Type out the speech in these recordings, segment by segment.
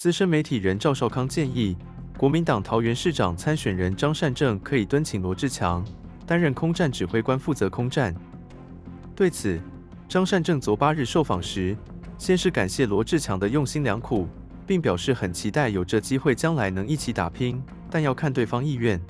资深媒体人赵少康建议，国民党桃园市长参选人张善政可以敦请罗志强担任空战指挥官，负责空战。对此，张善政昨8日受访时，先是感谢罗志强的用心良苦，并表示很期待有这机会将来能一起打拼，但要看对方意愿。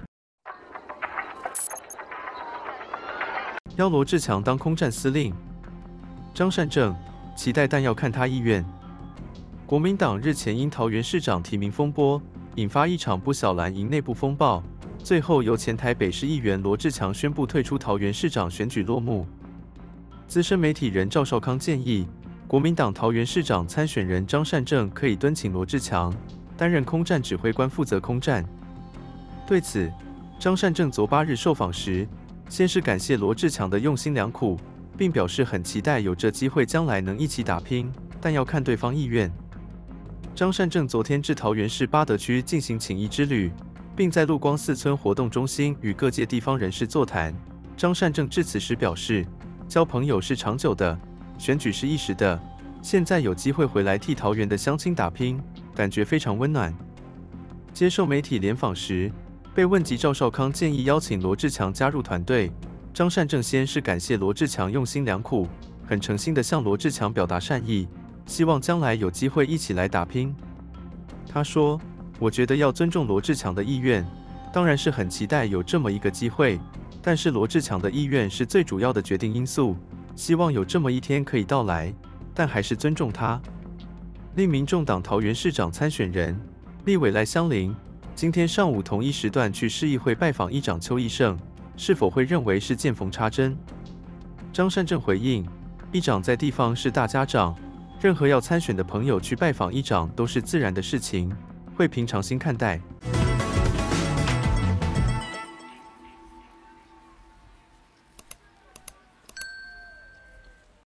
邀罗志强当空战司令，张善政期待，但要看他意愿。国民党日前因桃园市长提名风波，引发一场不小蓝营内部风暴，最后由前台北市议员罗志强宣布退出桃园市长选举落幕。资深媒体人赵少康建议，国民党桃园市长参选人张善政可以敦请罗志强担任空战指挥官，负责空战。对此，张善政昨8日受访时，先是感谢罗志强的用心良苦，并表示很期待有这机会将来能一起打拼，但要看对方意愿。张善政昨天至桃园市八德区进行请益之旅，并在陆光4村活动中心与各界地方人士座谈。张善政致辞时表示，交朋友是长久的，选举是一时的，现在有机会回来替桃园的乡亲打拼，感觉非常温暖。接受媒体联访时，被问及赵少康建议邀请罗志强加入团队，张善政先是感谢罗志强用心良苦，很诚心地向罗志强表达善意，希望将来有机会一起来打拼。他说：“我觉得要尊重罗志强的意愿，当然是很期待有这么一个机会，但是罗志强的意愿是最主要的决定因素，希望有这么一天可以到来，但还是尊重他。”另民众党桃园市长参选人立委赖香伶今天上午同一时段去市议会拜访议长邱奕胜，是否会认为是见缝插针？张善政回应：议长在地方是大家长，任何要参选的朋友去拜访议长都是自然的事情，会平常心看待。